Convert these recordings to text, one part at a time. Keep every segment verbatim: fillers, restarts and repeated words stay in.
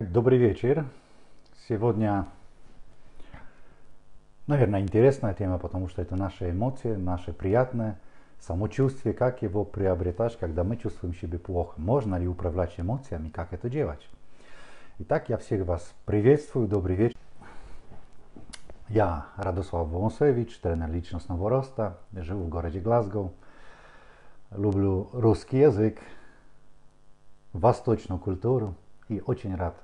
Добрый вечер. Сегодня, наверное, интересная тема, потому что это наши эмоции, наше приятное самочувствие, как его приобретать, когда мы чувствуем себя плохо. Можно ли управлять эмоциями, как это делать? Итак, я всех вас приветствую, добрый вечер. Я Радослав Волонцевич, тренер личностного роста, живу в городе Глазго, люблю русский язык, восточную культуру и очень рад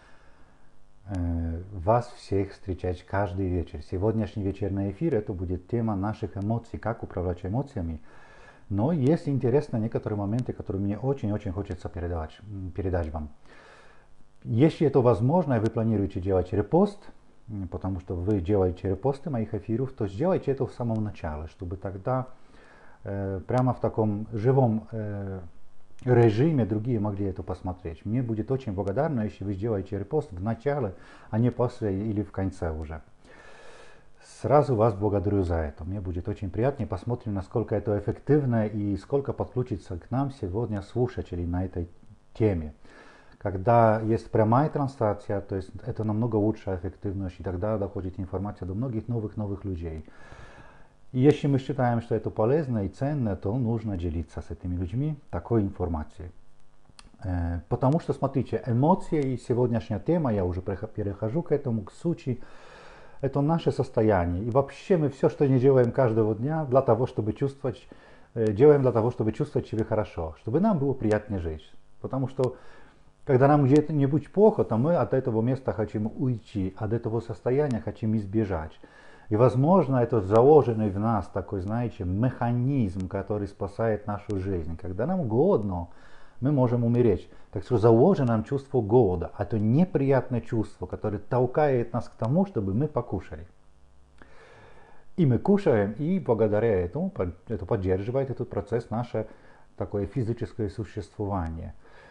вас всех встречать каждый вечер. Сегодняшний вечерний эфир это будет тема наших эмоций, как управлять эмоциями. Но есть интересные некоторые моменты, которые мне очень-очень хочется передать, передать вам. Если это возможно, и вы планируете делать репост, потому что вы делаете репосты моих эфиров, то сделайте это в самом начале, чтобы тогда э, прямо в таком живом э, режиме другие могли это посмотреть. Мне будет очень благодарно, если вы сделаете репост в начале, а не после или в конце уже. Сразу вас благодарю за это. Мне будет очень приятно. И посмотрим, насколько это эффективно и сколько подключится к нам сегодня слушателей на этой теме. Когда есть прямая трансляция, то есть это намного лучше эффективность, и тогда доходит информация до многих новых-новых людей. И если мы считаем, что это полезно и ценно, то нужно делиться с этими людьми такой информацией. Потому что, смотрите, эмоции и сегодняшняя тема, я уже перехожу к этому, к сути, это наше состояние. И вообще мы все, что не делаем каждого дня, для того, чтобы чувствовать, делаем для того, чтобы чувствовать себя хорошо, чтобы нам было приятнее жить. Потому что, когда нам где-нибудь плохо, то мы от этого места хотим уйти, от этого состояния хотим избежать. И, возможно, это заложенный в нас такой, знаете, механизм, который спасает нашу жизнь. Когда нам голодно, мы можем умереть. Так что заложено нам чувство голода. А это неприятное чувство, которое толкает нас к тому, чтобы мы покушали. И мы кушаем, и благодаря этому, это поддерживает этот процесс наше такое физическое существование.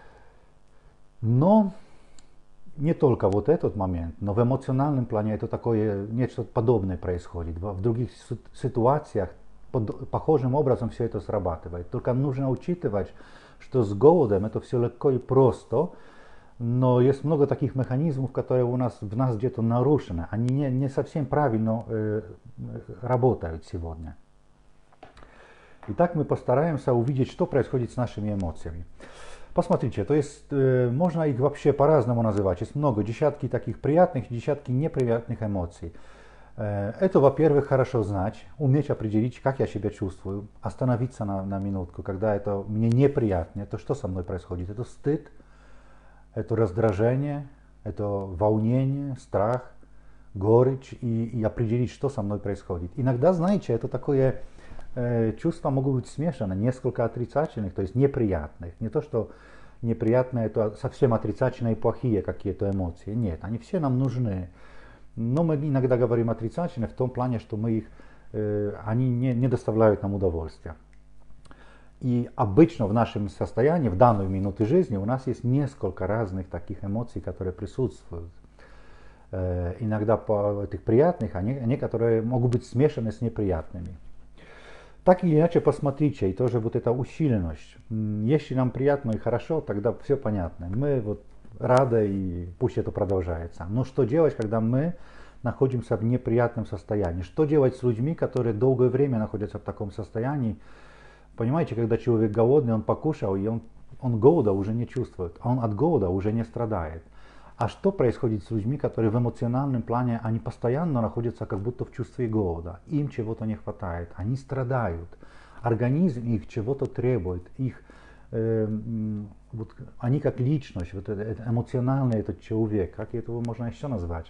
Но не только вот этот момент, но в эмоциональном плане это такое, нечто подобное происходит. В других ситуациях под похожим образом все это срабатывает. Только нужно учитывать, что с голодом это все легко и просто, но есть много таких механизмов, которые у нас, в нас где-то нарушены. Они не, не совсем правильно э, работают сегодня. Итак, мы постараемся увидеть, что происходит с нашими эмоциями. Посмотрите, то есть э, можно их вообще по-разному называть. Есть много, десятки таких приятных, десятки неприятных эмоций. Э, это, во-первых, хорошо знать, уметь определить, как я себя чувствую, остановиться на, на минутку, когда это мне неприятно, это что со мной происходит? Это стыд, это раздражение, это волнение, страх, горечь, и, и определить, что со мной происходит. Иногда, знаете, это такое... Чувства могут быть смешаны, несколько отрицательных, то есть неприятных. Не то, что неприятные, это совсем отрицательные и плохие какие-то эмоции. Нет, они все нам нужны. Но мы иногда говорим отрицательные в том плане, что мы их, э, они не, не доставляют нам удовольствия. И обычно в нашем состоянии, в данную минуту жизни, у нас есть несколько разных таких эмоций, которые присутствуют. Э, иногда по этих приятных, а некоторые могут быть смешаны с неприятными. Так или иначе, посмотрите, и тоже вот эта усиленность. Если нам приятно и хорошо, тогда все понятно. Мы вот рады, и пусть это продолжается. Но что делать, когда мы находимся в неприятном состоянии? Что делать с людьми, которые долгое время находятся в таком состоянии? Понимаете, когда человек голодный, он покушал, и он, он голода уже не чувствует, он от голода уже не страдает. А что происходит с людьми, которые в эмоциональном плане, они постоянно находятся как будто в чувстве голода, им чего-то не хватает, они страдают, организм их чего-то требует, их, э, вот, они как личность, вот это, это эмоциональный этот человек, как это можно еще назвать?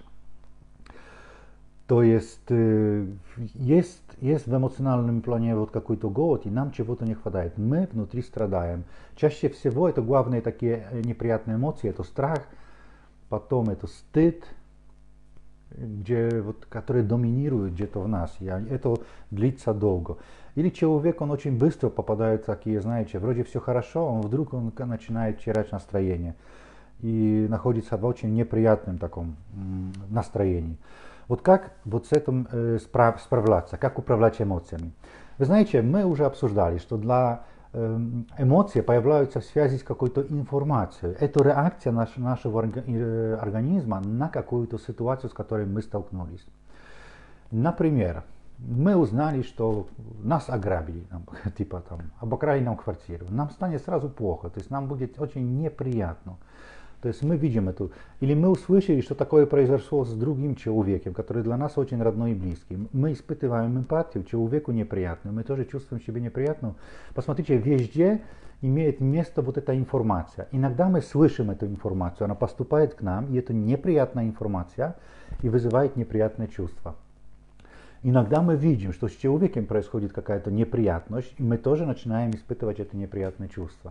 То есть, э, есть, есть в эмоциональном плане вот какой-то голод, и нам чего-то не хватает, мы внутри страдаем. Чаще всего это главные такие неприятные эмоции, это страх, потом это стыд, где, вот, который доминирует где-то в нас, и это длится долго. Или человек, он очень быстро попадает в такие, знаете, вроде все хорошо, он вдруг он начинает терять настроение и находится в очень неприятном таком настроении. Вот как вот с этим э, справ, справляться, как управлять эмоциями? Вы знаете, мы уже обсуждали, что для эмоции появляются в связи с какой-то информацией. Это реакция наш, нашего организма на какую-то ситуацию, с которой мы столкнулись. Например, мы узнали, что нас ограбили, типа там, обокрали нам квартиру. Нам станет сразу плохо, то есть нам будет очень неприятно. То есть мы видим эту, или мы услышали, что такое произошло с другим человеком, который для нас очень родной и близкий. Мы испытываем эмпатию, человеку неприятно, мы тоже чувствуем себе неприятно. Посмотрите, везде имеет место вот эта информация. Иногда мы слышим эту информацию, она поступает к нам, и это неприятная информация, и вызывает неприятное чувство. Иногда мы видим, что с человеком происходит какая-то неприятность, и мы тоже начинаем испытывать это неприятное чувство.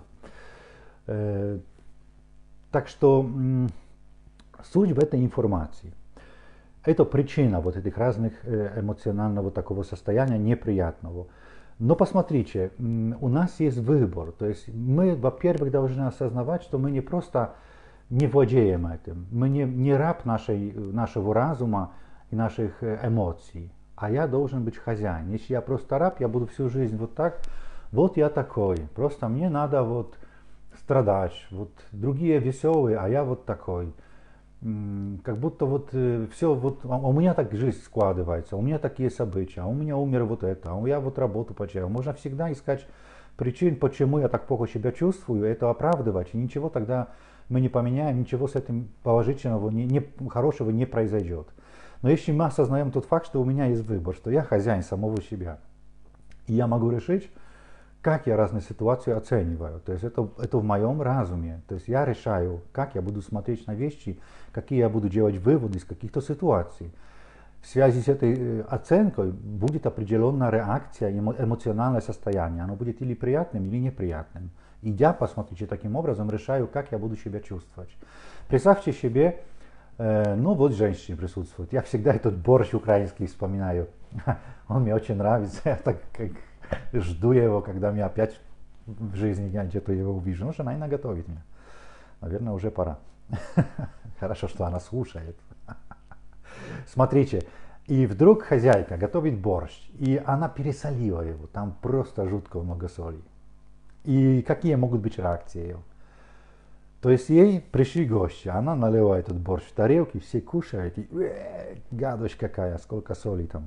Так что суть в этой информации. Это причина вот этих разных эмоционального такого состояния неприятного. Но посмотрите, у нас есть выбор. То есть мы, во-первых, должны осознавать, что мы не просто не владеем этим. Мы не, не раб нашей, нашего разума и наших эмоций. А я должен быть хозяин. Если я просто раб, я буду всю жизнь вот так. Вот я такой. Просто мне надо вот страдать, вот другие веселые, а я вот такой. Как будто вот э, все, вот, а у меня так жизнь складывается, у меня такие события, а у меня умер вот это, а я вот работу потерял. Можно всегда искать причин, почему я так плохо себя чувствую, это оправдывать, и ничего тогда мы не поменяем, ничего с этим положительного, не, не, хорошего не произойдет. Но если мы осознаем тот факт, что у меня есть выбор, что я хозяин самого себя, и я могу решить, как я разные ситуации оцениваю. То есть это, это в моем разуме. То есть я решаю, как я буду смотреть на вещи, какие я буду делать выводы из каких-то ситуаций. В связи с этой оценкой будет определенная реакция, эмо, эмоциональное состояние. Оно будет или приятным, или неприятным. И я, посмотрите, таким образом решаю, как я буду себя чувствовать. Представьте себе, э, ну вот женщины присутствуют. Я всегда этот борщ украинский вспоминаю. Он мне очень нравится. Я так как жду его, когда мне опять в жизни я где-то его увижу. Ну, жена иногда готовит мне. Наверное, уже пора. Хорошо, что она слушает. Смотрите, и вдруг хозяйка готовит борщ, и она пересолила его. Там просто жутко много соли. И какие могут быть реакции ее? То есть ей пришли гости, она налила этот борщ в тарелки, все кушают, и э, гадость какая, сколько соли там.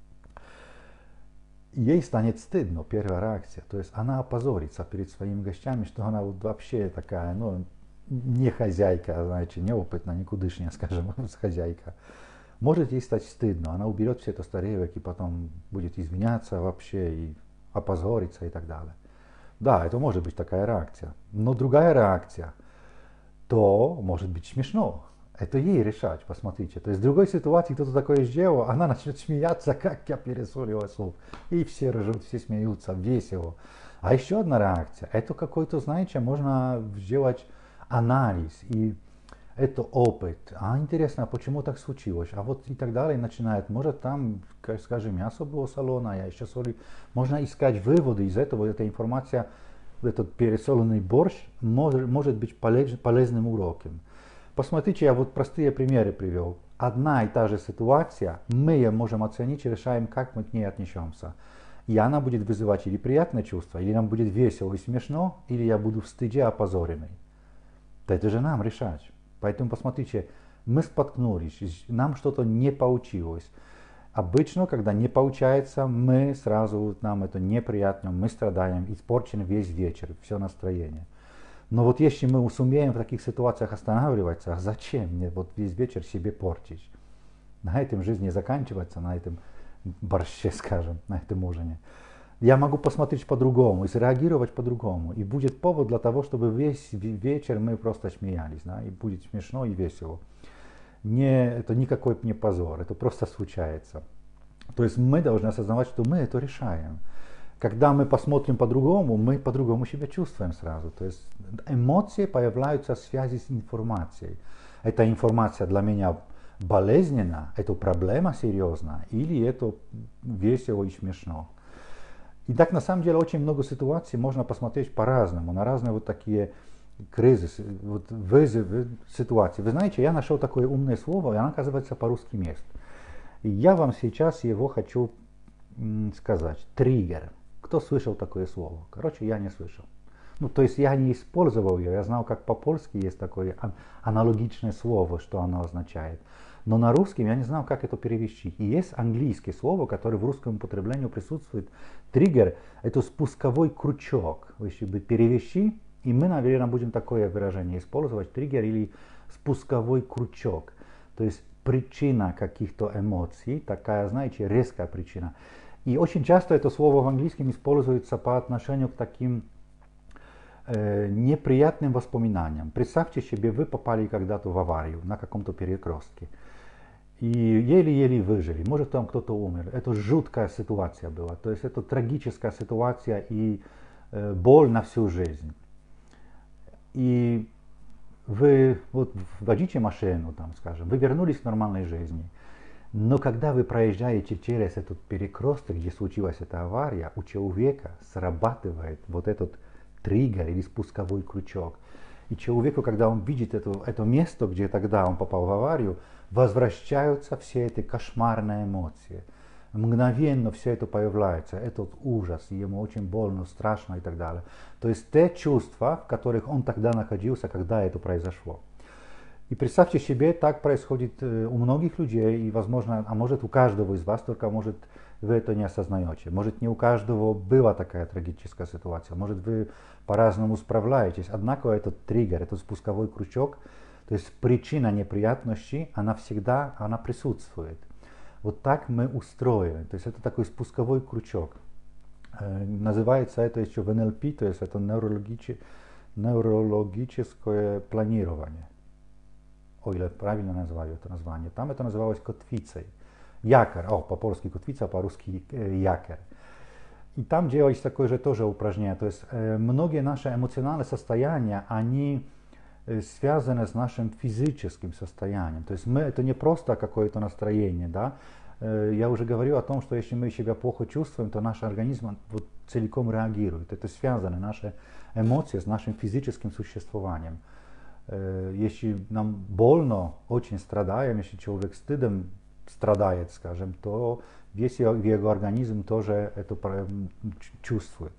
Ей станет стыдно, первая реакция. То есть она опозорится перед своими гостями, что она вот вообще такая, ну, не хозяйка, знаете, неопытная, никудышняя, скажем, хозяйка. Может ей стать стыдно, она уберет все это с тарелок и потом будет извиняться вообще и опозориться и так далее. Да, это может быть такая реакция. Но другая реакция, то может быть смешно. Это ей решать, посмотрите. То есть в другой ситуации кто-то такое сделал, она начнет смеяться, как я пересолила суп. И все ржут, все смеются, весело. А еще одна реакция, это какой-то, знаете, можно сделать анализ. И это опыт. А интересно, почему так случилось? А вот и так далее начинает. Может там, скажем, мясо было соленое, я еще соли. Можно искать выводы из этого, эта информация, этот пересоленный борщ может, может быть полез, полезным уроком. Посмотрите, я вот простые примеры привел. Одна и та же ситуация, мы ее можем оценить и решаем, как мы к ней отнесемся. И она будет вызывать или приятное чувство, или нам будет весело и смешно, или я буду в стыде опозоренный. Да это же нам решать. Поэтому посмотрите, мы споткнулись, нам что-то не получилось. Обычно, когда не получается, мы сразу, нам это неприятно, мы страдаем, испорчен весь вечер, все настроение. Но вот если мы сумеем в таких ситуациях останавливаться, а зачем мне вот весь вечер себе портить? На этом жизнь не заканчивается, на этом борще, скажем, на этом ужине. Я могу посмотреть по-другому и среагировать по-другому. И будет повод для того, чтобы весь вечер мы просто смеялись. Да? И будет смешно и весело. Не, это никакой не позор, это просто случается. То есть мы должны осознавать, что мы это решаем. Когда мы посмотрим по-другому, мы по-другому себя чувствуем сразу. То есть эмоции появляются в связи с информацией. Эта информация для меня болезненна, это проблема серьезная, или это весело и смешно. И так на самом деле очень много ситуаций можно посмотреть по-разному, на разные вот такие кризисы, вот вызовы ситуации. Вы знаете, я нашел такое умное слово, и оно оказывается по-русски мест. И я вам сейчас его хочу сказать. Триггер. кто слышал такое слово? Короче, я не слышал. Ну, то есть я не использовал ее, я знал, как по-польски есть такое аналогичное слово, что оно означает. Но на русском я не знал, как это перевести. И есть английское слово, которое в русском употреблении присутствует. Триггер – это спусковой крючок. Если бы перевести, и мы, наверное, будем такое выражение использовать, триггер или спусковой крючок. То есть причина каких-то эмоций, такая, знаете, резкая причина. И очень часто это слово в английском используется по отношению к таким э, неприятным воспоминаниям. Представьте себе, вы попали когда-то в аварию на каком-то перекрестке. И еле-еле выжили. Может, там кто-то умер. Это жуткая ситуация была. То есть это трагическая ситуация и э, боль на всю жизнь. И вы вот водите машину, там, скажем, вы вернулись к нормальной жизни. Но когда вы проезжаете через этот перекресток, где случилась эта авария, у человека срабатывает вот этот триггер или спусковой крючок. И человеку, когда он видит это, это место, где тогда он попал в аварию, возвращаются все эти кошмарные эмоции. Мгновенно все это появляется, этот ужас, ему очень больно, страшно и так далее. То есть те чувства, в которых он тогда находился, когда это произошло. И представьте себе, так происходит у многих людей, и возможно, а может у каждого из вас, только может вы это не осознаете. Может не у каждого была такая трагическая ситуация, может вы по-разному справляетесь. Однако этот триггер, этот спусковой крючок, то есть причина неприятности, она всегда она присутствует. Вот так мы устроены. То есть это такой спусковой крючок. Э, называется это еще в эн эл пи, то есть это неврологиче, неврологическое планирование. Ой, я правильно называю это название. Там это называлось котвицей. Якорь. О, по-польски котвица, по-русски э, якорь. И там делается такое же тоже упражнение. То есть э, многие наши эмоциональные состояния, они э, связаны с нашим физическим состоянием. То есть мы, это не просто какое-то настроение, да. Э, я уже говорил о том, что если мы себя плохо чувствуем, то наш организм вот целиком реагирует. Это связано, наши эмоции, с нашим физическим существованием. Э, если нам больно, очень страдаем, если человек стыдом страдает, скажем, то весь его организм тоже это чувствует.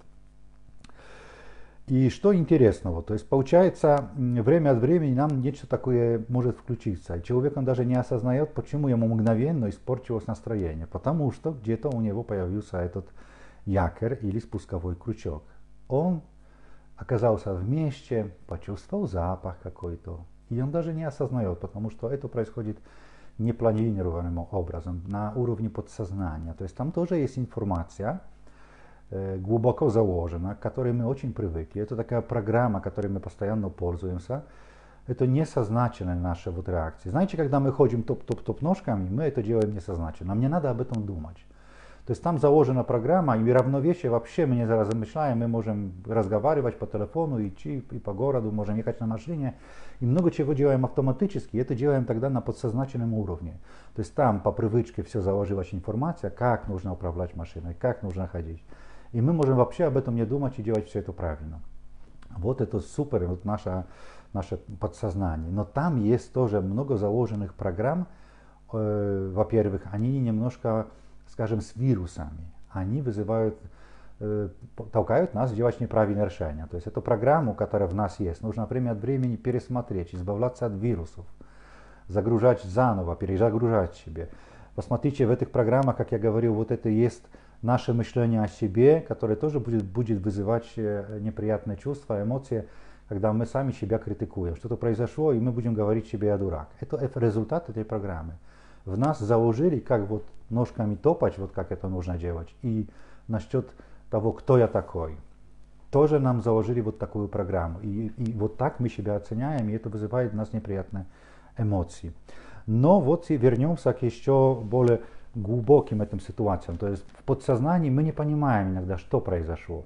И что интересного, то есть получается, время от времени нам нечто такое может включиться. И человек он даже не осознает, почему ему мгновенно испортилось настроение. Потому что где-то у него появился этот якорь или спусковой крючок. Он оказался вместе, почувствовал запах какой-то. И он даже не осознает, потому что это происходит непланированным образом, на уровне подсознания. То есть там тоже есть информация, э, глубоко заложена, к которой мы очень привыкли. Это такая программа, которой мы постоянно пользуемся. Это несознательная наша вот реакция. Знаете, когда мы ходим топ-топ-топ ножками, мы это делаем несознательно. Нам не надо об этом думать. То есть там заложена программа, и равновесие вообще мы не размышляем, мы можем разговаривать по телефону, идти и по городу, можем ехать на машине, и много чего делаем автоматически, и это делаем тогда на подсознательном уровне. То есть там по привычке все заложилась информация, как нужно управлять машиной, как нужно ходить. И мы можем вообще об этом не думать и делать все это правильно. Вот это супер, вот наше, наше подсознание. Но там есть тоже много заложенных программ, э, во-первых, они немножко, скажем, с вирусами. Они вызывают, э, толкают нас делать неправильные решения. То есть эту программу, которая в нас есть, нужно время от времени пересмотреть, избавляться от вирусов, загружать заново, перезагружать себе. Посмотрите, в этих программах, как я говорил, вот это есть наше мышление о себе, которое тоже будет, будет вызывать неприятные чувства, эмоции, когда мы сами себя критикуем. Что-то произошло, и мы будем говорить себе «я дурак». Это, это результат этой программы. В нас заложили, как вот ножками топать, вот как это нужно делать, и насчет того, кто я такой. Тоже нам заложили вот такую программу. И, и вот так мы себя оценяем, и это вызывает у нас неприятные эмоции. Но вот и вернемся к еще более глубоким этим ситуациям. То есть в подсознании мы не понимаем иногда, что произошло.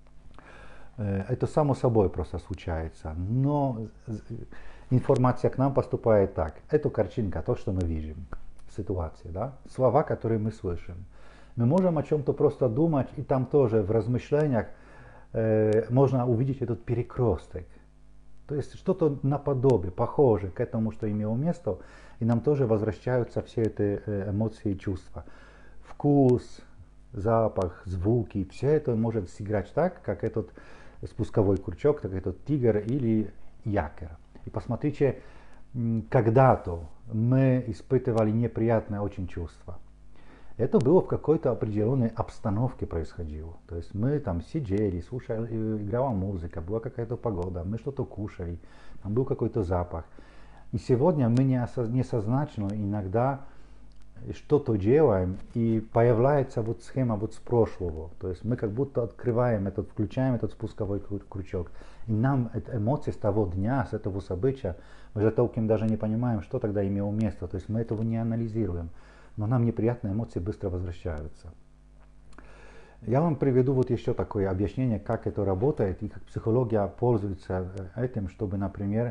Это само собой просто случается. Но информация к нам поступает так. Это картинка, то, что мы видим. Ситуации, да? Слова, которые мы слышим. Мы можем о чем-то просто думать, и там тоже в размышлениях э, можно увидеть этот перекресток. То есть что-то наподобие, похоже к этому, что имело место, и нам тоже возвращаются все эти эмоции и чувства. Вкус, запах, звуки, все это может сыграть так, как этот спусковой крючок, как этот тигр или якорь. И посмотрите, когда-то мы испытывали неприятное очень чувство. Это было в какой-то определенной обстановке происходило. То есть мы там сидели, слушали, играла музыка, была какая-то погода, мы что-то кушали, там был какой-то запах. И сегодня мы несознательно иногда что-то делаем, и появляется вот схема вот с прошлого. То есть мы как будто открываем этот, включаем этот спусковой крючок. И нам эта эмоция с того дня, с этого события, мы же толком даже не понимаем, что тогда имело место. То есть мы этого не анализируем. Но нам неприятные эмоции быстро возвращаются. Я вам приведу вот еще такое объяснение, как это работает и как психология пользуется этим, чтобы, например,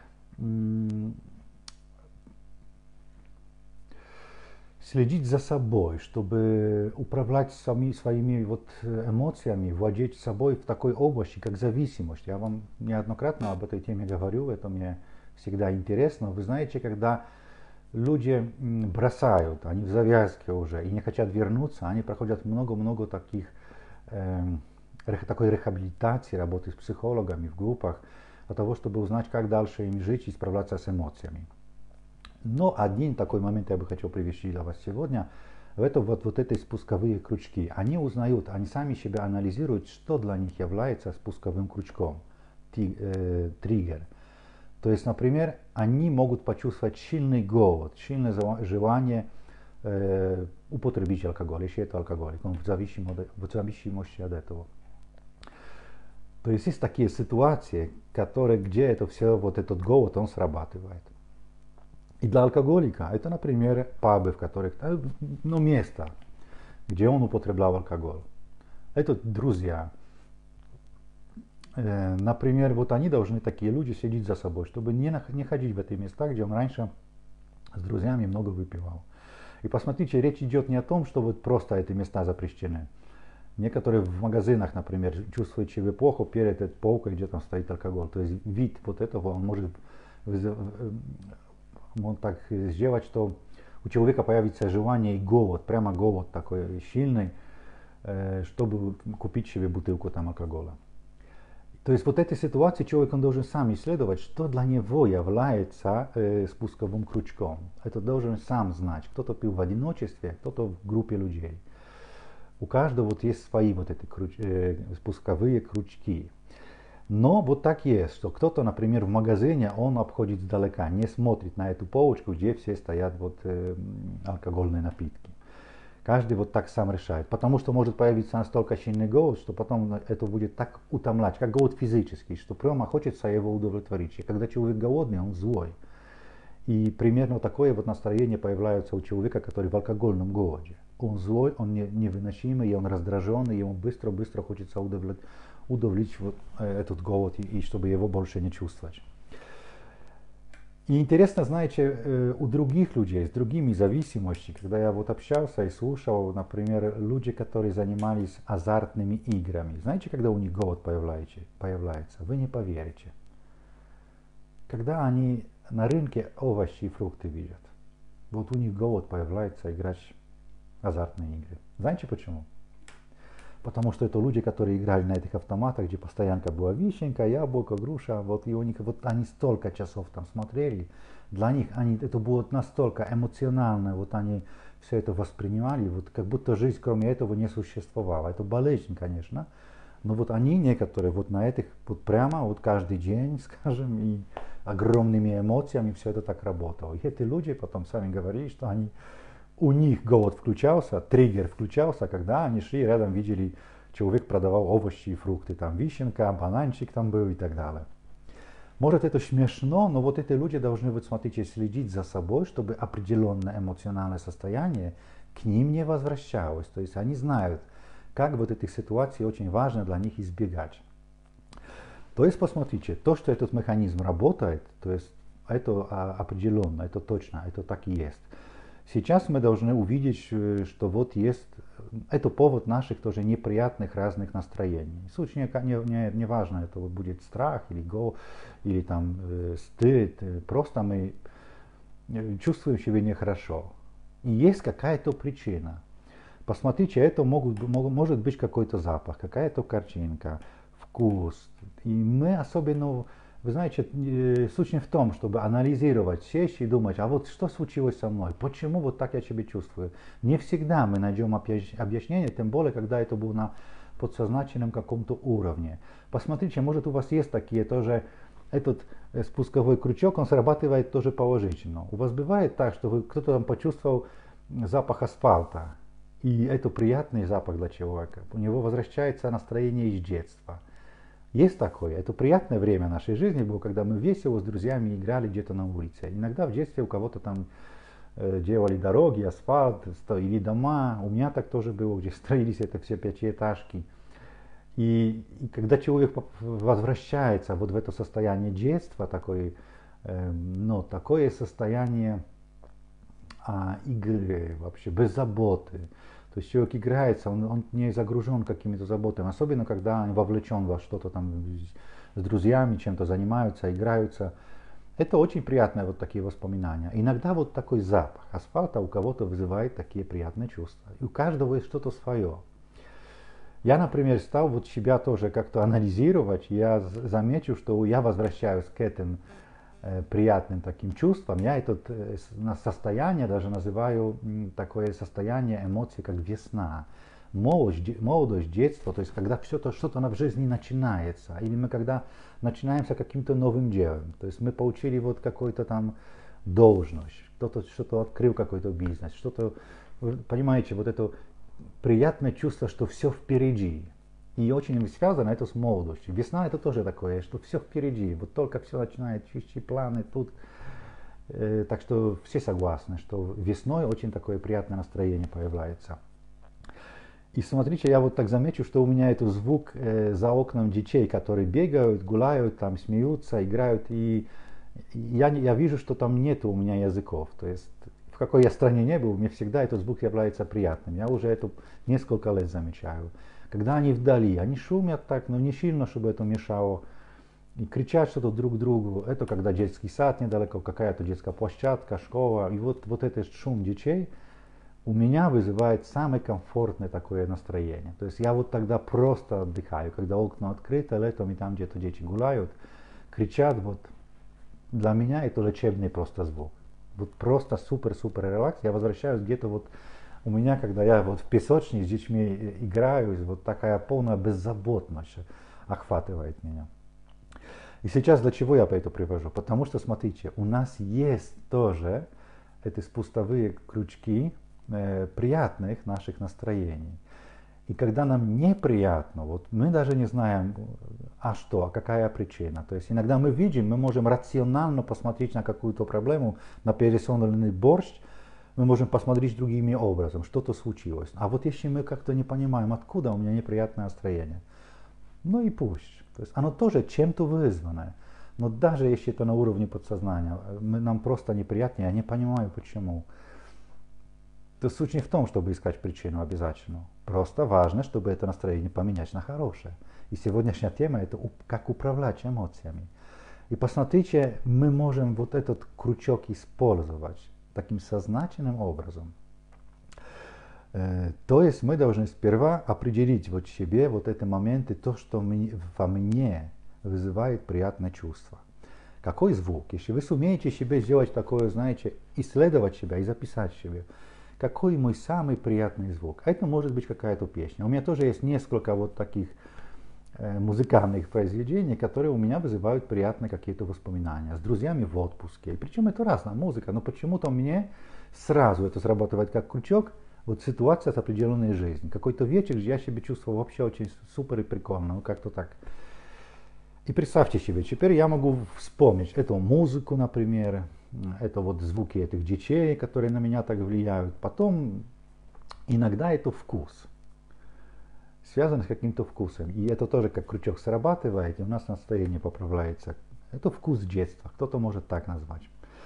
следить за собой, чтобы управлять сами, своими вот эмоциями, владеть собой в такой области, как зависимость. Я вам неоднократно об этой теме говорю, это мне всегда интересно. Вы знаете, когда люди бросают, они в завязке уже и не хотят вернуться, они проходят много-много таких, э, такой рехабилитации, работы с психологами в группах, для того, чтобы узнать, как дальше им жить и справляться с эмоциями. Но один такой момент я бы хотел привести для вас сегодня, это вот, вот эти спусковые крючки. Они узнают, они сами себя анализируют, что для них является спусковым крючком, ти, э, триггер. То есть, например, они могут почувствовать сильный голод, сильное желание э, употребить алкоголь, если это алкоголик, он в зависимости, в зависимости от этого. То есть есть такие ситуации, которые, где это все, вот этот голод, он срабатывает. И для алкоголика это, например, пабы, в которых, ну, место, где он употреблял алкоголь. Это друзья. Например, вот они должны, такие люди, следить за собой, чтобы не, не ходить в эти места, где он раньше с друзьями много выпивал. И посмотрите, речь идет не о том, что вот просто эти места запрещены. Некоторые в магазинах, например, чувствуют себя плохо перед этой полкой, где там стоит алкоголь. То есть вид вот этого, он может он так сделать, что у человека появится желание и голод, прямо голод такой сильный, чтобы купить себе бутылку там алкоголя. То есть вот этой ситуации человек он должен сам исследовать, что для него является э, спусковым крючком. Это должен сам знать. Кто-то пил в одиночестве, кто-то в группе людей. У каждого вот есть свои вот эти круч, э, спусковые крючки. Но вот так есть, что кто-то, например, в магазине, он обходит сдалека, не смотрит на эту полочку, где все стоят вот э, алкогольные напитки. Каждый вот так сам решает, потому что может появиться настолько сильный голод, что потом это будет так утомлять, как голод физический, что прямо хочется его удовлетворить. И когда человек голодный, он злой. И примерно такое вот настроение появляется у человека, который в алкогольном голоде. Он злой, он невыносимый, и он раздраженный, и ему быстро-быстро хочется удовлетворить, удовлетворить вот этот голод, и, и чтобы его больше не чувствовать. И интересно, знаете, у других людей с другими зависимостями, когда я вот общался и слушал, например, люди, которые занимались азартными играми, знаете, когда у них голод появляется, появляется, вы не поверите. Когда они на рынке овощи и фрукты видят, вот у них голод появляется играть в азартные игры. Знаете почему? Потому что это люди, которые играли на этих автоматах, где постоянка была вишенка, яблоко, груша, вот, и у них, вот они столько часов там смотрели, для них они, это было настолько эмоционально, вот они все это воспринимали, вот как будто жизнь кроме этого не существовала. Это болезнь, конечно, но вот они некоторые вот на этих, вот прямо вот каждый день, скажем, и огромными эмоциями все это так работало. И эти люди потом сами говорили, что они у них голод включался, триггер включался, когда они шли рядом, видели, человек продавал овощи и фрукты, там вишенка, бананчик там был и так далее. Может это смешно, но вот эти люди должны, вот смотрите, следить за собой, чтобы определенное эмоциональное состояние к ним не возвращалось. То есть они знают, как вот этих ситуаций очень важно для них избегать. То есть посмотрите, то, что этот механизм работает, то есть это определенно, это точно, это так и есть. Сейчас мы должны увидеть, что вот есть, это повод наших тоже неприятных разных настроений. Суть не, не, не важно, это вот будет страх или гол, или там э, стыд, просто мы чувствуем себя нехорошо. И есть какая-то причина. Посмотрите, это могут, мог- может быть какой-то запах, какая-то картинка, вкус. И мы особенно, вы знаете, э, суть не в том, чтобы анализировать вещи и думать, а вот что случилось со мной, почему вот так я себя чувствую. Не всегда мы найдем объяс- объяснение, тем более, когда это было на подсознательном каком-то уровне. Посмотрите, может у вас есть такие тоже, этот э, спусковой крючок, он срабатывает тоже положительно. У вас бывает так, что вы, кто-то там почувствовал запах асфальта, и это приятный запах для человека. У него возвращается настроение из детства. Есть такое. Это приятное время нашей жизни было, когда мы весело с друзьями играли где-то на улице. Иногда в детстве у кого-то там э, делали дороги, асфальт, или дома. У меня так тоже было, где строились это все пятиэтажки. И, и когда человек возвращается вот в это состояние детства, такое, э, ну, такое состояние а, игры, вообще без заботы. То есть человек играется, он, он не загружен какими-то заботами, особенно когда он вовлечен во что-то там с друзьями, чем-то занимаются, играются. Это очень приятные вот такие воспоминания. Иногда вот такой запах асфальта у кого-то вызывает такие приятные чувства. И у каждого есть что-то свое. Я, например, стал вот себя тоже как-то анализировать. Я заметил, что я возвращаюсь к этим э, приятным таким чувствам. Я это э, состояние даже называю м, такое состояние эмоций, как весна. Молодость, молодость, детство, то есть когда все-то, что-то в жизни начинается. Или мы когда начинаемся каким-то новым делом. То есть мы получили вот какой-то там должность, кто-то что-то открыл, какой-то бизнес, что-то, вы понимаете, вот это приятное чувство, что все впереди. И очень связано это с молодостью. Весна это тоже такое, что все впереди. Вот только все начинает, чистые планы тут. Э, так что все согласны, что весной очень такое приятное настроение появляется. И смотрите, я вот так замечу, что у меня это звук э, за окном детей, которые бегают, гуляют, там смеются, играют. И я, я вижу, что там нет у меня языков. То есть в какой я стране не был, мне всегда этот звук является приятным. Я уже это несколько лет замечаю. Когда они вдали, они шумят так, но не сильно, чтобы это мешало. И кричат что-то друг другу. Это когда детский сад недалеко, какая-то детская площадка, школа. И вот, вот этот шум детей у меня вызывает самое комфортное такое настроение. То есть я вот тогда просто отдыхаю, когда окна открыты летом и там где-то дети гуляют, кричат. Вот для меня это лечебный просто звук. Вот просто супер-супер релакс. Я возвращаюсь где-то вот у меня, когда я вот в песочнице с детьми играю, вот такая полная беззаботность охватывает меня. И сейчас для чего я это привожу? Потому что, смотрите, у нас есть тоже эти спусковые крючки э, приятных наших настроений. И когда нам неприятно, вот мы даже не знаем, а что, а какая причина. То есть иногда мы видим, мы можем рационально посмотреть на какую-то проблему, на пересоленный борщ, мы можем посмотреть другими образом, что-то случилось. А вот если мы как-то не понимаем, откуда у меня неприятное настроение, ну и пусть. То есть оно тоже чем-то вызвано. Но даже если это на уровне подсознания, мы, нам просто неприятно, я не понимаю почему. То суть не в том, чтобы искать причину обязательно. Просто важно, чтобы это настроение поменять на хорошее. И сегодняшняя тема это как управлять эмоциями. И посмотрите, мы можем вот этот крючок использовать таким сознательным образом. То есть мы должны сперва определить вот в себе вот эти моменты, то, что во мне вызывает приятное чувство. Какой звук? Если вы сумеете себе сделать такое, знаете, исследовать себя и записать себе, какой мой самый приятный звук. Это может быть какая-то песня. У меня тоже есть несколько вот таких э, музыкальных произведений, которые у меня вызывают приятные какие-то воспоминания. С друзьями в отпуске. И причем это разная музыка, но почему-то мне сразу это срабатывает как крючок. Вот ситуация с определенной жизнью. Какой-то вечер я себя чувствовал вообще очень супер и прикольно. Ну как-то так. И представьте себе, теперь я могу вспомнить эту музыку, например, это вот звуки этих детей, которые на меня так влияют. Потом иногда это вкус, связан с каким-то вкусом. И это тоже как крючок срабатывает, и у нас настроение поправляется. Это вкус детства, кто-то может так назвать.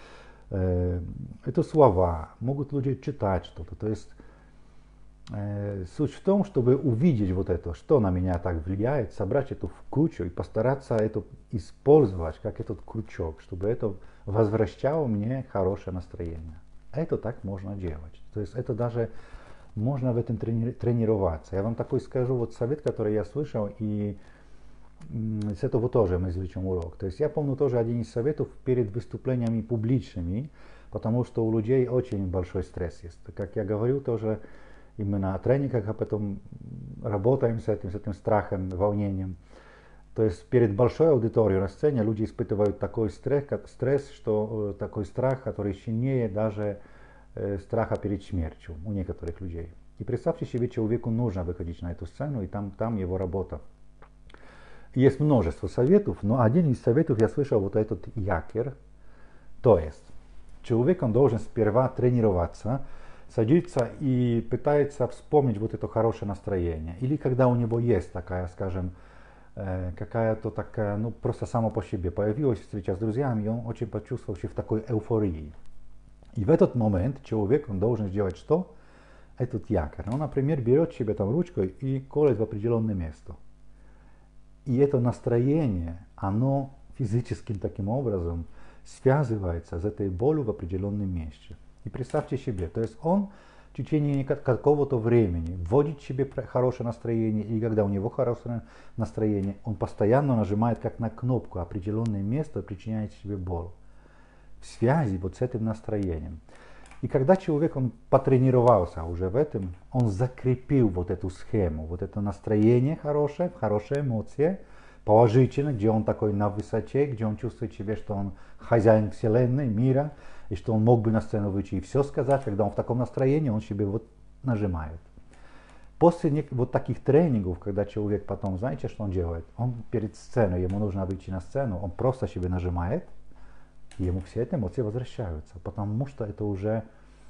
Это слова, могут люди читать что-то. То есть суть в том, чтобы увидеть вот это, что на меня так влияет, собрать это в кучу и постараться это использовать как этот крючок, чтобы это возвращало мне хорошее настроение. Это так можно делать. То есть это даже можно в этом трени- тренироваться. Я вам такой скажу вот совет, который я слышал, и м, с этого тоже мы извлечем урок. То есть я помню тоже один из советов перед выступлениями публичными, потому что у людей очень большой стресс есть. Как я говорю, тоже именно о тренингах, а потом работаем с этим, с этим страхом, волнением. То есть перед большой аудиторией на сцене люди испытывают такой стресс, как стресс, что э, такой страх, который сильнее даже э, страха перед смертью у некоторых людей. И представьте себе, человеку нужно выходить на эту сцену, и там, там его работа. Есть множество советов, но один из советов я слышал вот этот якорь. То есть человек он должен сперва тренироваться, садится и пытается вспомнить вот это хорошее настроение. Или когда у него есть такая, скажем, какая-то такая, ну просто само по себе появилась встреча с друзьями, и он очень почувствовал себя в такой эйфории. И в этот момент человек он должен сделать что? Этот якорь. Он, например, берет себе там ручкой и колет в определенное место. И это настроение, оно физическим таким образом связывается с этой болью в определенном месте. И представьте себе, то есть он в течение какого-то времени вводит себе хорошее настроение, и когда у него хорошее настроение, он постоянно нажимает как на кнопку определенное место, причиняет себе боль. В связи вот с этим настроением. И когда человек он потренировался уже в этом, он закрепил вот эту схему, вот это настроение хорошее, хорошие эмоции, положительно, где он такой на высоте, где он чувствует себе, что он хозяин вселенной, мира, и что он мог бы на сцену выйти и все сказать, когда он в таком настроении, он себе вот нажимает. После вот таких тренингов, когда человек потом, знаете, что он делает? Он перед сценой, ему нужно выйти на сцену, он просто себе нажимает, и ему все эти эмоции возвращаются, потому что это уже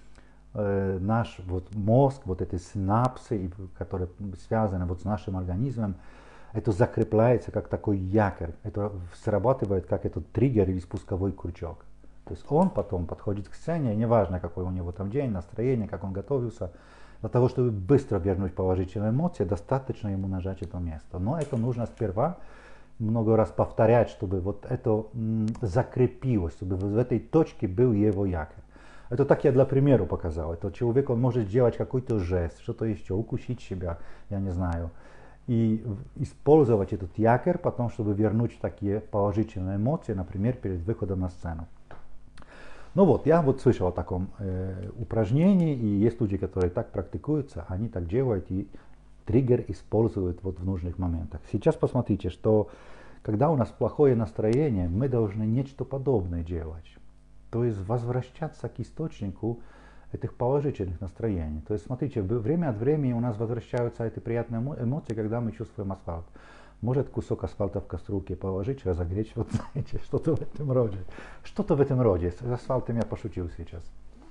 э, наш вот мозг, вот эти синапсы, которые связаны вот с нашим организмом, это закрепляется как такой якорь, это срабатывает как этот триггер или спусковой крючок. То есть он потом подходит к сцене, и неважно, какой у него там день, настроение, как он готовился, для того, чтобы быстро вернуть положительные эмоции, достаточно ему нажать это место. Но это нужно сперва много раз повторять, чтобы вот это м, закрепилось, чтобы в этой точке был его якорь. Это так я для примера показал. Это человек, он может сделать какой-то жест, что-то еще, укусить себя, я не знаю. И использовать этот якорь потом, чтобы вернуть такие положительные эмоции, например, перед выходом на сцену. Ну вот, я вот слышал о таком э, упражнении, и есть люди, которые так практикуются, они так делают, и триггер используют вот в нужных моментах. Сейчас посмотрите, что когда у нас плохое настроение, мы должны нечто подобное делать. То есть возвращаться к источнику этих положительных настроений. То есть смотрите, время от времени у нас возвращаются эти приятные эмоции, когда мы чувствуем асфальт. Может кусок асфальта в кастрюльке положить, разогреть, вот знаете, что-то в этом роде. Что-то в этом роде. С асфальтом я пошутил сейчас.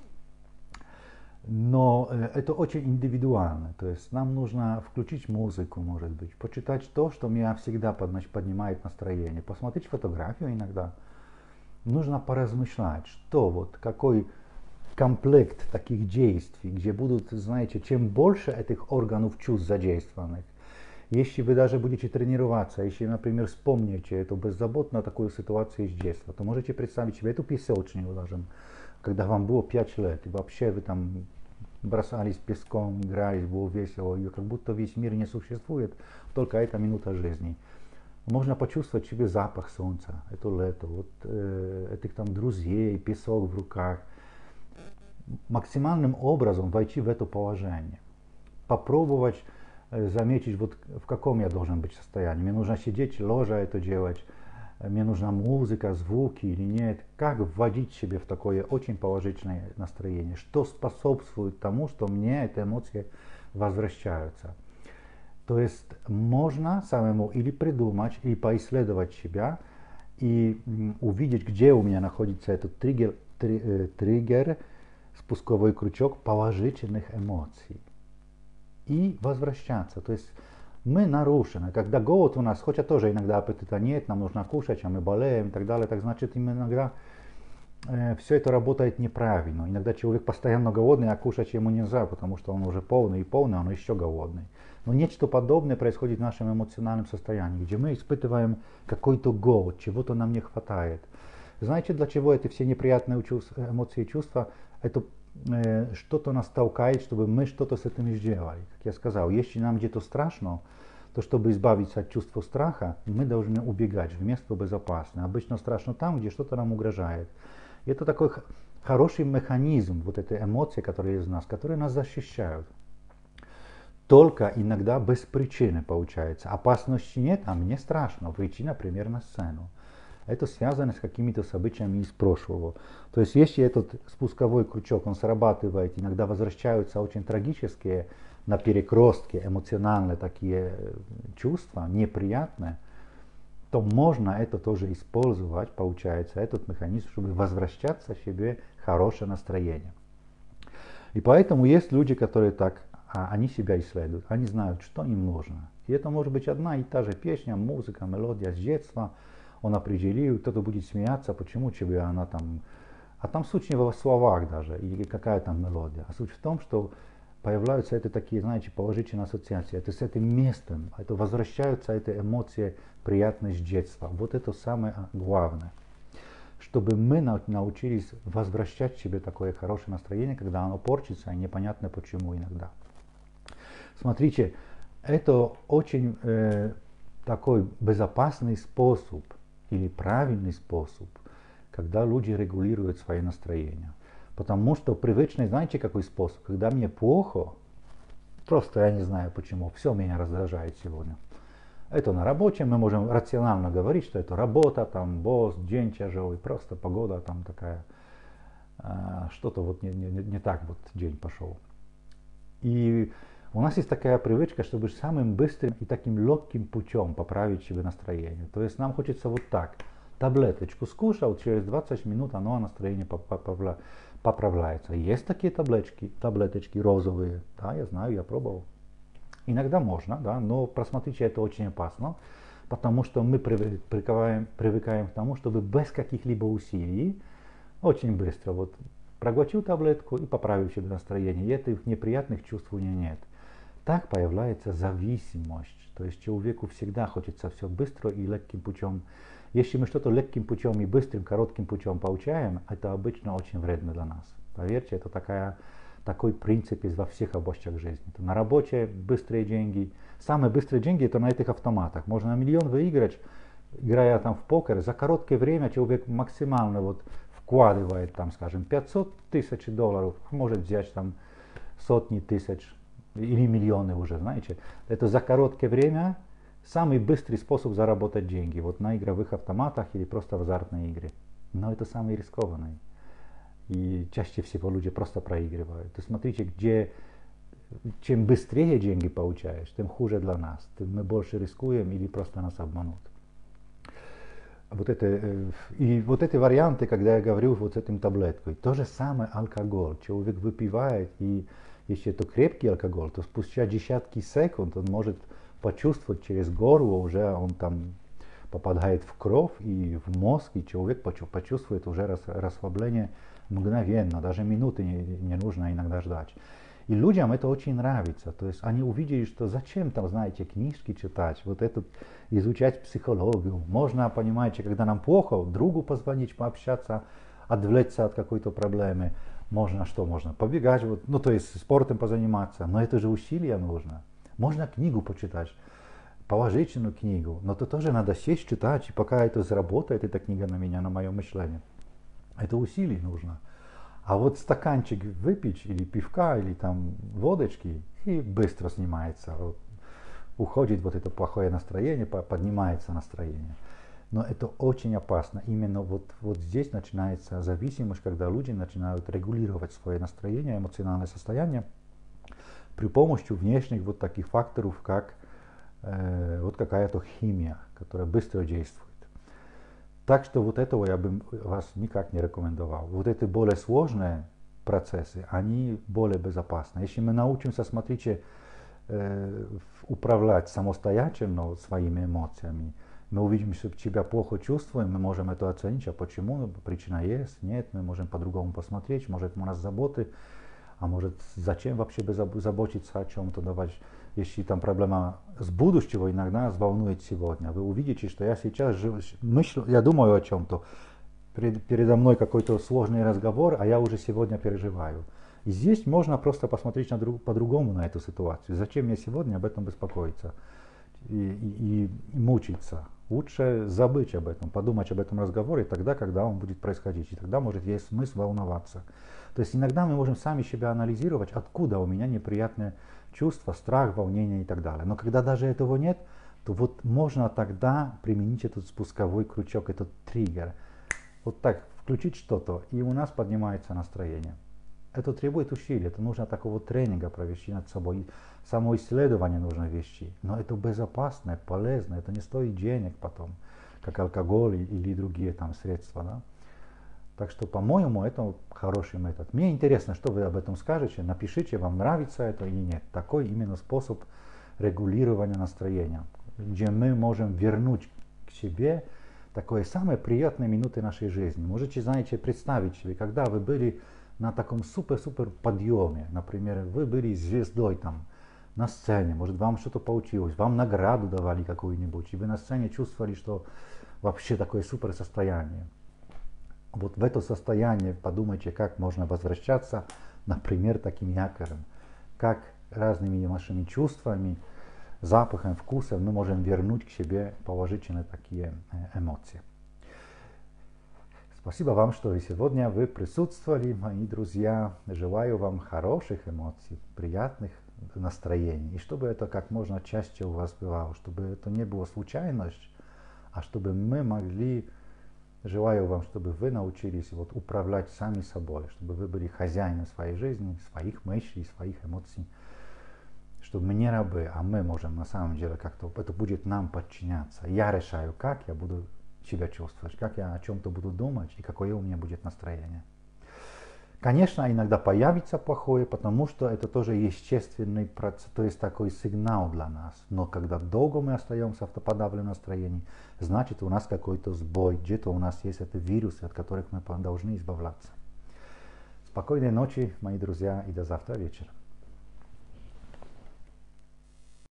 Но э, это очень индивидуально. То есть нам нужно включить музыку, может быть, почитать то, что меня всегда поднимает настроение, посмотреть фотографию иногда. Нужно поразмышлять, что вот, какой комплект таких действий, где будут, знаете, чем больше этих органов чувств задействованных. Если вы даже будете тренироваться, если, например, вспомните эту беззаботную такую ситуацию из детства, то можете представить себе эту песочницу даже, когда вам было пять лет, и вообще вы там бросались песком, игрались, было весело, и как будто весь мир не существует, только эта минута жизни. Можно почувствовать себе запах солнца, это лето, вот э, этих там друзей, песок в руках. Максимальным образом войти в это положение. Попробовать э, заметить, вот в каком я должен быть состоянии. Мне нужно сидеть, лежа это делать. Мне нужна музыка, звуки или нет. Как вводить себе в такое очень положительное настроение. Что способствует тому, что мне эти эмоции возвращаются. То есть можно самому или придумать, или поисследовать себя и м, увидеть, где у меня находится этот триггер, три, э, триггер, спусковой крючок положительных эмоций. И возвращаться. То есть мы нарушены. Когда голод у нас, хотя тоже иногда аппетита нет, нам нужно кушать, а мы болеем и так далее, так значит иногда э, все это работает неправильно. Иногда человек постоянно голодный, а кушать ему нельзя, потому что он уже полный и полный, он еще голодный. Но нечто подобное происходит в нашем эмоциональном состоянии, где мы испытываем какой-то голод, чего-то нам не хватает. Знаете, для чего эти все неприятные эмоции и чувства? Это э, что-то нас толкает, чтобы мы что-то с этим сделали. Как я сказал, если нам где-то страшно, то чтобы избавиться от чувства страха, мы должны убегать в место безопасное. Обычно страшно там, где что-то нам угрожает. И это такой хороший механизм, вот эти эмоции, которые есть в нас, которые нас защищают. Только иногда без причины получается. Опасности нет, а мне страшно. Причина примерно сцену. Это связано с какими-то событиями из прошлого. То есть если этот спусковой крючок, он срабатывает, иногда возвращаются очень трагические на перекрестке эмоциональные такие чувства, неприятные, то можно это тоже использовать, получается, этот механизм, чтобы возвращаться к себе хорошее настроение. И поэтому есть люди, которые так, а, они себя исследуют, они знают, что им нужно. И это может быть одна и та же песня, музыка, мелодия с детства. Он определил, кто-то будет смеяться, почему тебе она там... А там суть не в словах даже, или какая там мелодия. А суть в том, что появляются это такие, знаете, положительные ассоциации. Это с этим местом, это возвращаются эти эмоции приятные с детства. Вот это самое главное. Чтобы мы научились возвращать себе такое хорошее настроение, когда оно портится, и непонятно почему иногда. Смотрите, это очень э, такой безопасный способ, или правильный способ, когда люди регулируют свое настроение. Потому что привычный, знаете, какой способ? Когда мне плохо, просто я не знаю почему, все меня раздражает сегодня. Это на работе, мы можем рационально говорить, что это работа, там босс, день тяжелый, просто погода там такая, э, что-то вот не, не, не так вот день пошел. И у нас есть такая привычка, чтобы самым быстрым и таким легким путем поправить себе настроение. То есть нам хочется вот так. Таблеточку скушал, через двадцать минут оно настроение поправляется. Есть такие таблеточки, таблеточки розовые, да, я знаю, я пробовал. Иногда можно, да, но просмотрите, это очень опасно, потому что мы привыкаем, привыкаем к тому, чтобы без каких-либо усилий очень быстро вот проглотил таблетку и поправил себе настроение. И этих неприятных чувств у него нет. Так появляется зависимость. То есть человеку всегда хочется все быстро и легким путем. Если мы что-то легким путем и быстрым, коротким путем получаем, это обычно очень вредно для нас. Поверьте, это такая, такой принцип во всех областях жизни. Это на работе быстрые деньги. Самые быстрые деньги это на этих автоматах. Можно миллион выиграть, играя там в покер. За короткое время человек максимально вот вкладывает там, скажем, пятьсот тысяч долларов, может взять там сотни тысяч или миллионы уже, знаете. Это за короткое время самый быстрый способ заработать деньги, вот на игровых автоматах или просто в азартные игры. Но это самый рискованный. И чаще всего люди просто проигрывают. И смотрите, где, чем быстрее деньги получаешь, тем хуже для нас. Тем мы больше рискуем или просто нас обманут. Вот это, и вот эти варианты, когда я говорю вот с этим таблеткой, то же самое алкоголь. Человек выпивает, и если это крепкий алкоголь, то спустя десятки секунд он может почувствовать через горло, уже он там попадает в кровь и в мозг, и человек почувствует уже расслабление мгновенно, даже минуты не, не нужно иногда ждать. И людям это очень нравится, то есть они увидели, что зачем там, знаете, книжки читать, вот это изучать психологию. Можно, понимаете, когда нам плохо, другу позвонить, пообщаться, отвлечься от какой-то проблемы. Можно что? Можно побегать, вот, ну то есть спортом позаниматься, но это же усилия нужно. Можно книгу почитать, положительную книгу, но то тоже надо сесть читать, и пока это заработает, эта книга на меня, на мое мышление. Это усилий нужно. А вот стаканчик выпить, или пивка, или там водочки, и быстро снимается. Вот, уходит вот это плохое настроение, поднимается настроение. Но это очень опасно. Именно вот, вот здесь начинается зависимость, когда люди начинают регулировать свое настроение, эмоциональное состояние при помощи внешних вот таких факторов, как э, вот какая-то химия, которая быстро действует. Так что вот этого я бы вас никак не рекомендовал. Вот эти более сложные процессы, они более безопасны. Если мы научимся, смотрите, э, управлять самостоятельно своими эмоциями, мы увидим, что себя плохо чувствуем, мы можем это оценить, а почему, причина есть, нет, мы можем по-другому посмотреть, может у нас заботы, а может зачем вообще заботиться о чем-то, давать. Если там проблема с будущего иногда нас волнует сегодня, вы увидите, что я сейчас мыслю, я думаю о чем-то, перед, передо мной какой-то сложный разговор, а я уже сегодня переживаю. И здесь можно просто посмотреть на друг, по-другому на эту ситуацию. Зачем мне сегодня об этом беспокоиться и, и, и мучиться? Лучше забыть об этом, подумать об этом разговоре тогда, когда он будет происходить. И тогда, может, есть смысл волноваться. То есть иногда мы можем сами себя анализировать, откуда у меня неприятные чувства, страх, волнение и так далее. Но когда даже этого нет, то вот можно тогда применить этот спусковой крючок, этот триггер. Вот так включить что-то, и у нас поднимается настроение. Это требует усилий, это нужно такого тренинга провести над собой. Самоисследование нужно вести, но это безопасно, полезно, это не стоит денег потом, как алкоголь или другие там средства. Да? Так что, по-моему, это хороший метод. Мне интересно, что вы об этом скажете, напишите, вам нравится это или нет. Такой именно способ регулирования настроения, где мы можем вернуть к себе такое самые приятные минуты нашей жизни. Можете, знаете, представить себе, когда вы были на таком супер-супер подъеме, например, вы были звездой там на сцене, может вам что-то получилось, вам награду давали какую-нибудь, и вы на сцене чувствовали, что вообще такое супер состояние. Вот в это состояние подумайте, как можно возвращаться, например, таким якорем, как разными нашими чувствами, запахом, вкусом мы можем вернуть к себе положительные такие эмоции. Спасибо вам, что и сегодня вы присутствовали, мои друзья. Желаю вам хороших эмоций, приятных настроений. И чтобы это как можно чаще у вас бывало, чтобы это не было случайность, а чтобы мы могли, желаю вам, чтобы вы научились вот управлять сами собой, чтобы вы были хозяином своей жизни, своих мыслей, своих эмоций. Чтобы мы не рабы, а мы можем на самом деле как-то, это будет нам подчиняться. Я решаю, как я буду себя чувствовать, как я о чем-то буду думать и какое у меня будет настроение. Конечно, иногда появится плохое, потому что это тоже естественный процесс, то есть такой сигнал для нас. Но когда долго мы остаемся в подавленном настроении, значит у нас какой-то сбой, где-то у нас есть это вирусы, от которых мы должны избавляться. Спокойной ночи, мои друзья, и до завтра вечера.